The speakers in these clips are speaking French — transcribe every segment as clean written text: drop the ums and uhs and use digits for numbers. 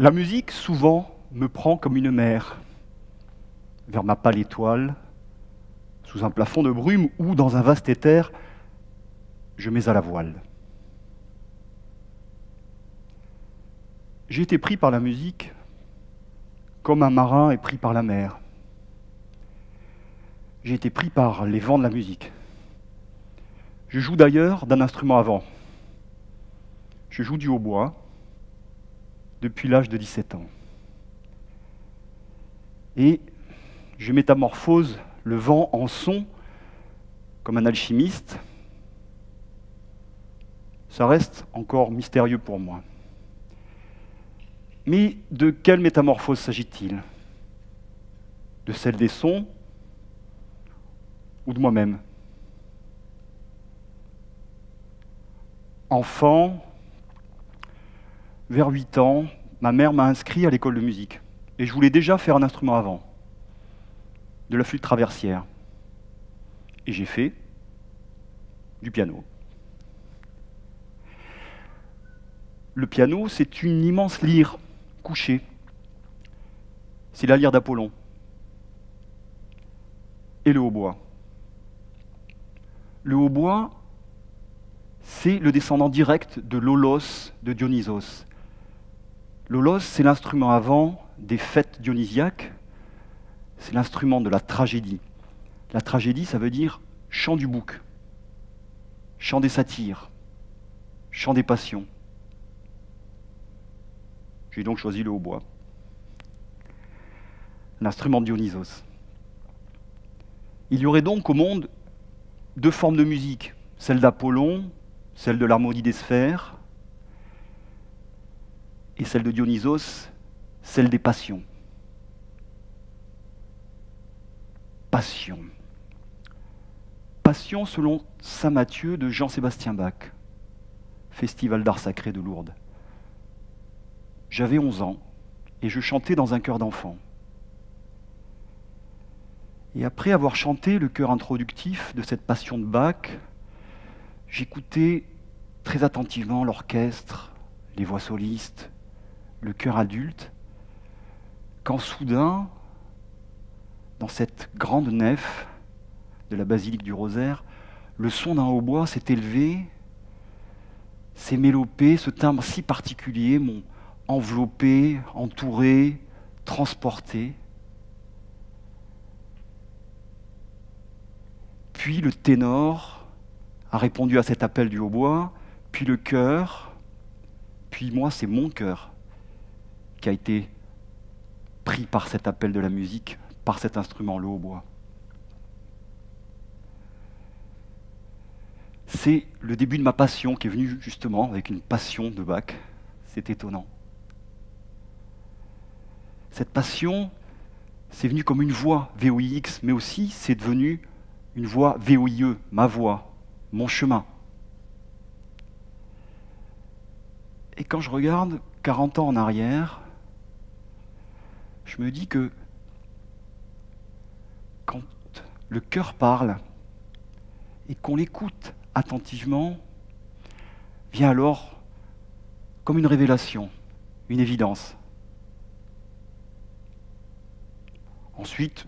La musique, souvent, me prend comme une mer, vers ma pâle étoile, sous un plafond de brume ou dans un vaste éther, je mets à la voile. J'ai été pris par la musique comme un marin est pris par la mer. J'ai été pris par les vents de la musique. Je joue d'ailleurs d'un instrument à vent. Je joue du hautbois depuis l'âge de 17 ans. Et je métamorphose le vent en son comme un alchimiste. Ça reste encore mystérieux pour moi. Mais de quelle métamorphose s'agit-il? De celle des sons ou de moi-même? Enfant, vers 8 ans, ma mère m'a inscrit à l'école de musique. Et je voulais déjà faire un instrument à vent, de la flûte traversière. Et j'ai fait du piano. Le piano, c'est une immense lyre couchée. C'est la lyre d'Apollon. Et le hautbois. Le hautbois, c'est le descendant direct de l'holos de Dionysos. L'holos, c'est l'instrument à vent des fêtes dionysiaques, c'est l'instrument de la tragédie. La tragédie, ça veut dire chant du bouc, chant des satyres, chant des passions. J'ai donc choisi le hautbois, l'instrument de Dionysos. Il y aurait donc au monde deux formes de musique, celle d'Apollon, celle de l'harmonie des sphères, et celle de Dionysos, celle des passions. Passion. Passion selon saint Matthieu de Jean-Sébastien Bach, Festival d'art sacré de Lourdes. J'avais 11 ans et je chantais dans un chœur d'enfants. Et après avoir chanté le chœur introductif de cette passion de Bach, j'écoutais très attentivement l'orchestre, les voix solistes, le chœur adulte, quand soudain, dans cette grande nef de la basilique du Rosaire, le son d'un hautbois s'est élevé, s'est mélopé, ce timbre si particulier m'ont enveloppé, entouré, transporté. Puis le ténor a répondu à cet appel du hautbois, puis le chœur, puis moi, c'est mon cœur qui a été pris par cet appel de la musique, par cet instrument, le hautbois. C'est le début de ma passion qui est venue justement avec une passion de Bach. C'est étonnant. Cette passion, c'est venu comme une voix, VOIX, mais aussi c'est devenu une voix VOIE, ma voix, mon chemin. Et quand je regarde 40 ans en arrière, je me dis que quand le cœur parle et qu'on l'écoute attentivement, vient alors comme une révélation, une évidence. Ensuite,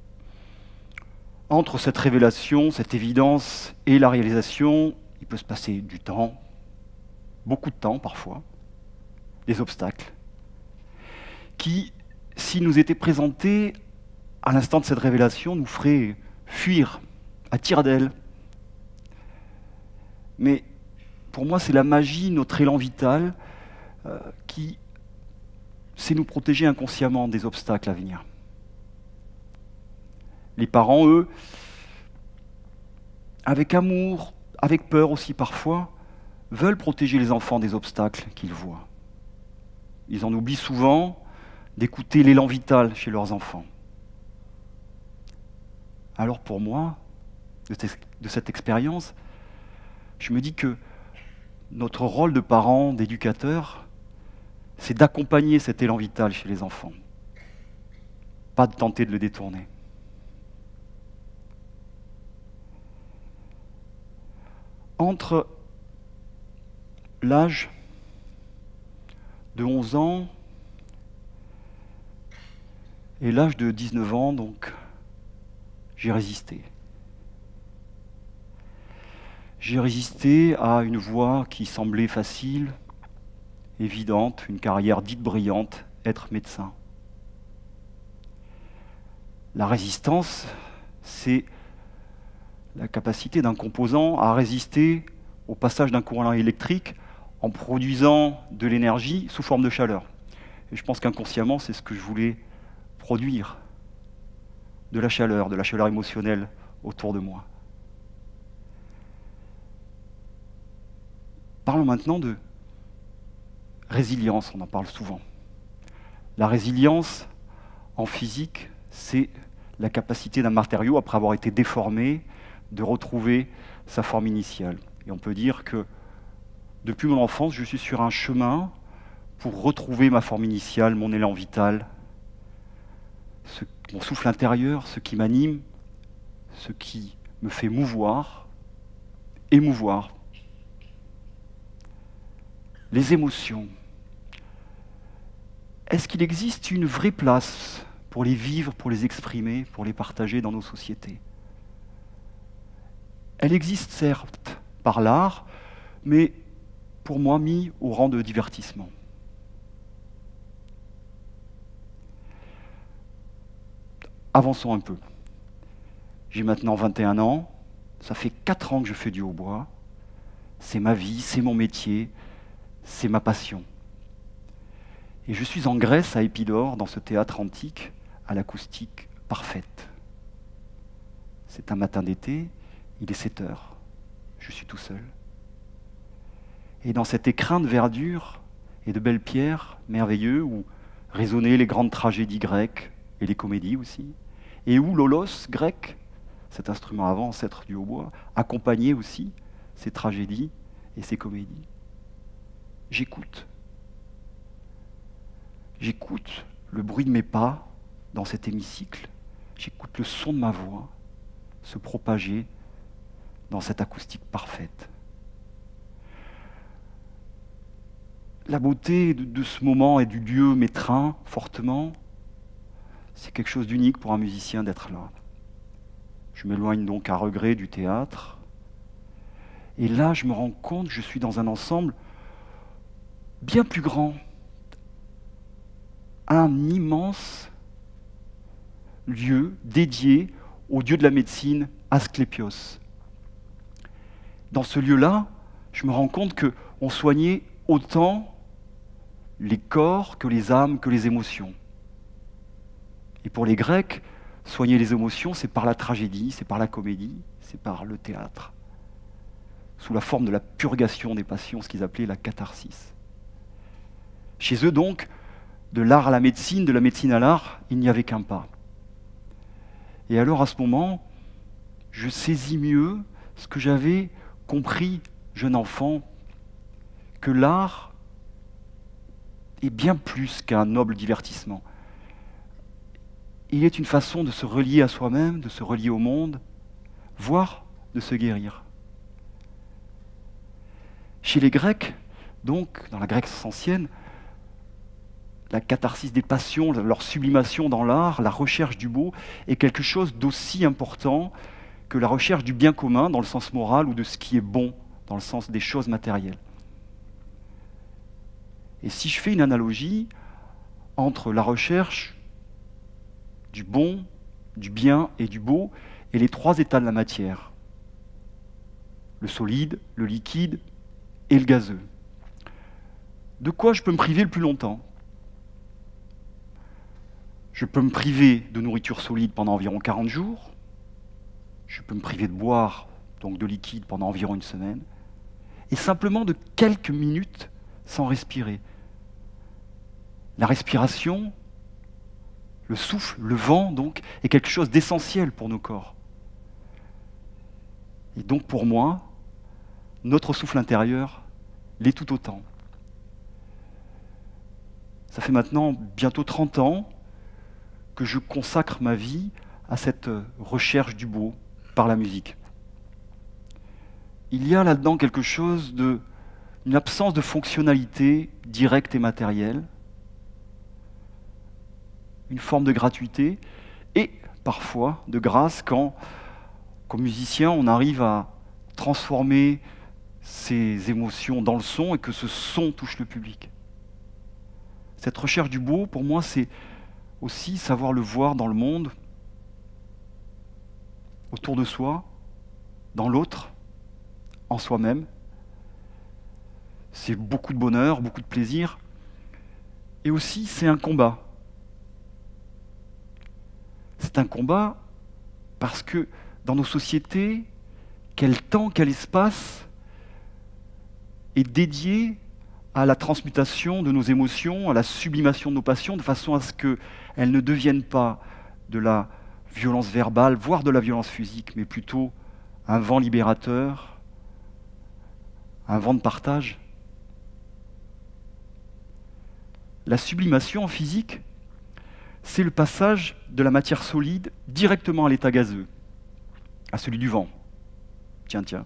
entre cette révélation, cette évidence et la réalisation, il peut se passer du temps, beaucoup de temps parfois, des obstacles, qui, s'ils nous étaient présentés à l'instant de cette révélation, nous feraient fuir à tire-d'aile. Mais pour moi, c'est la magie, notre élan vital, qui sait nous protéger inconsciemment des obstacles à venir. Les parents, eux, avec amour, avec peur aussi parfois, veulent protéger les enfants des obstacles qu'ils voient. Ils en oublient souvent d'écouter l'élan vital chez leurs enfants. Alors pour moi, de cette expérience, je me dis que notre rôle de parents, d'éducateurs, c'est d'accompagner cet élan vital chez les enfants, pas de tenter de le détourner. Entre l'âge de 11 ans Et l'âge de 19 ans, donc, j'ai résisté. J'ai résisté à une voie qui semblait facile, évidente, une carrière dite brillante, être médecin. La résistance, c'est la capacité d'un composant à résister au passage d'un courant électrique en produisant de l'énergie sous forme de chaleur. Et je pense qu'inconsciemment, c'est ce que je voulais produire, de la chaleur émotionnelle autour de moi. Parlons maintenant de résilience, on en parle souvent. La résilience, en physique, c'est la capacité d'un matériau, après avoir été déformé, de retrouver sa forme initiale. Et on peut dire que depuis mon enfance, je suis sur un chemin pour retrouver ma forme initiale, mon élan vital, mon souffle intérieur, ce qui m'anime, ce qui me fait mouvoir, émouvoir. Les émotions. Est-ce qu'il existe une vraie place pour les vivre, pour les exprimer, pour les partager dans nos sociétés? Elle existe certes par l'art, mais pour moi mis au rang de divertissement. Avançons un peu. J'ai maintenant 21 ans, ça fait 4 ans que je fais du hautbois. C'est ma vie, c'est mon métier, c'est ma passion. Et je suis en Grèce, à Épidore, dans ce théâtre antique, à l'acoustique parfaite. C'est un matin d'été, il est 7 heures. Je suis tout seul. Et dans cet écrin de verdure et de belles pierres merveilleux, où résonnaient les grandes tragédies grecques et les comédies aussi, et où l'holos grec, cet instrument avant, ancêtre du hautbois, accompagnait aussi ces tragédies et ces comédies. J'écoute. J'écoute le bruit de mes pas dans cet hémicycle. J'écoute le son de ma voix se propager dans cette acoustique parfaite. La beauté de ce moment et du lieu m'étreint fortement. C'est quelque chose d'unique pour un musicien d'être là. Je m'éloigne donc à regret du théâtre. Et là, je me rends compte que je suis dans un ensemble bien plus grand. Un immense lieu dédié au dieu de la médecine, Asclépios. Dans ce lieu-là, je me rends compte qu'on soignait autant les corps que les âmes, que les émotions. Et pour les Grecs, soigner les émotions, c'est par la tragédie, c'est par la comédie, c'est par le théâtre, sous la forme de la purgation des passions, ce qu'ils appelaient la catharsis. Chez eux donc, de l'art à la médecine, de la médecine à l'art, il n'y avait qu'un pas. Et alors à ce moment, je saisis mieux ce que j'avais compris, jeune enfant, que l'art est bien plus qu'un noble divertissement. Il est une façon de se relier à soi-même, de se relier au monde, voire de se guérir. Chez les Grecs, donc, dans la Grèce ancienne, la catharsis des passions, leur sublimation dans l'art, la recherche du beau, est quelque chose d'aussi important que la recherche du bien commun dans le sens moral ou de ce qui est bon dans le sens des choses matérielles. Et si je fais une analogie entre la recherche du bon, du bien et du beau et les 3 états de la matière, le solide, le liquide et le gazeux, de quoi je peux me priver le plus longtemps? Je peux me priver de nourriture solide pendant environ 40 jours, je peux me priver de boire, donc de liquide, pendant environ une semaine, et simplement de quelques minutes sans respirer. La respiration, le souffle, le vent, donc, est quelque chose d'essentiel pour nos corps. Et donc pour moi, notre souffle intérieur l'est tout autant. Ça fait maintenant bientôt 30 ans que je consacre ma vie à cette recherche du beau par la musique. Il y a là-dedans quelque chose une absence de fonctionnalité directe et matérielle, une forme de gratuité et parfois de grâce quand, comme musicien, on arrive à transformer ses émotions dans le son et que ce son touche le public. Cette recherche du beau, pour moi, c'est aussi savoir le voir dans le monde, autour de soi, dans l'autre, en soi-même. C'est beaucoup de bonheur, beaucoup de plaisir. Et aussi, c'est un combat. C'est un combat parce que dans nos sociétés, quel temps, quel espace est dédié à la transmutation de nos émotions, à la sublimation de nos passions, de façon à ce qu'elles ne deviennent pas de la violence verbale, voire de la violence physique, mais plutôt un vent libérateur, un vent de partage. La sublimation en physique, c'est le passage de la matière solide directement à l'état gazeux, à celui du vent. Tiens, tiens.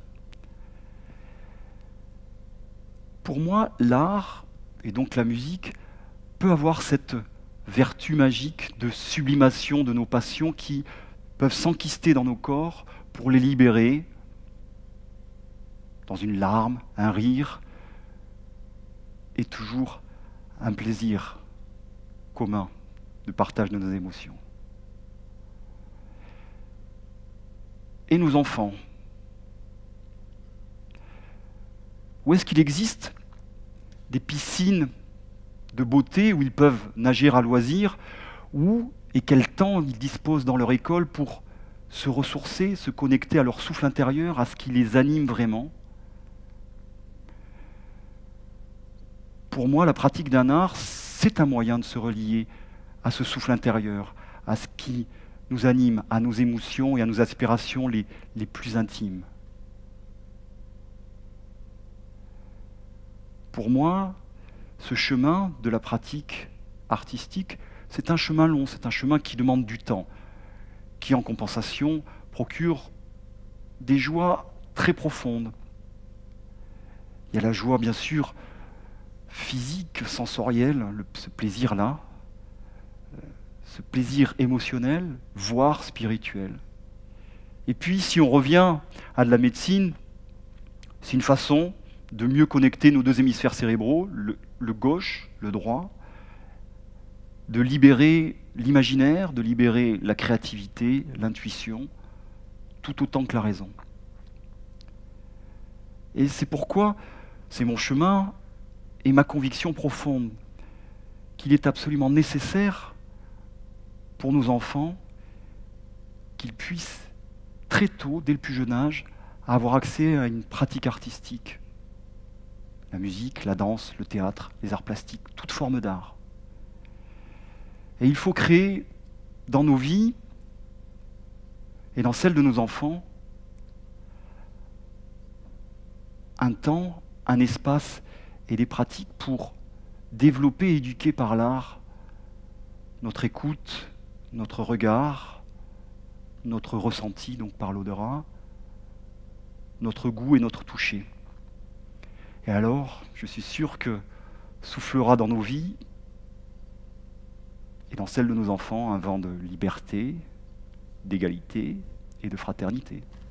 Pour moi, l'art, et donc la musique, peut avoir cette vertu magique de sublimation de nos passions qui peuvent s'enquister dans nos corps pour les libérer dans une larme, un rire, et toujours un plaisir commun de partage de nos émotions. Et nos enfants, où est-ce qu'il existe des piscines de beauté où ils peuvent nager à loisir, où et quel temps ils disposent dans leur école pour se ressourcer, se connecter à leur souffle intérieur, à ce qui les anime vraiment. Pour moi, la pratique d'un art, c'est un moyen de se relier à ce souffle intérieur, à ce qui nous anime, à nos émotions et à nos aspirations les plus intimes. Pour moi, ce chemin de la pratique artistique, c'est un chemin long, c'est un chemin qui demande du temps, qui en compensation procure des joies très profondes. Il y a la joie, bien sûr, physique, sensorielle, ce plaisir-là, ce plaisir émotionnel, voire spirituel. Et puis, si on revient à de la médecine, c'est une façon de mieux connecter nos deux hémisphères cérébraux, le gauche, le droit, de libérer l'imaginaire, de libérer la créativité, l'intuition, tout autant que la raison. Et c'est pourquoi c'est mon chemin et ma conviction profonde qu'il est absolument nécessaire pour nos enfants qu'ils puissent très tôt, dès le plus jeune âge, avoir accès à une pratique artistique. La musique, la danse, le théâtre, les arts plastiques, toute forme d'art. Et il faut créer dans nos vies et dans celles de nos enfants un temps, un espace et des pratiques pour développer et éduquer par l'art notre écoute, notre regard, notre ressenti, donc par l'odorat, notre goût et notre toucher. Et alors, je suis sûr que soufflera dans nos vies et dans celles de nos enfants un vent de liberté, d'égalité et de fraternité.